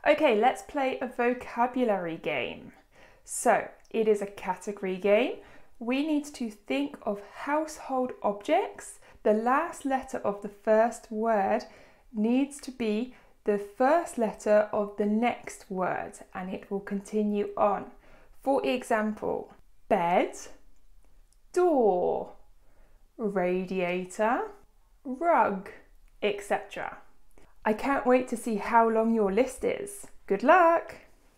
Okay, let's play a vocabulary game. So, it is a category game. We need to think of household objects. The last letter of the first word needs to be the first letter of the next word, and it will continue on. For example, bed, door, radiator, rug, etc. I can't wait to see how long your list is. Good luck!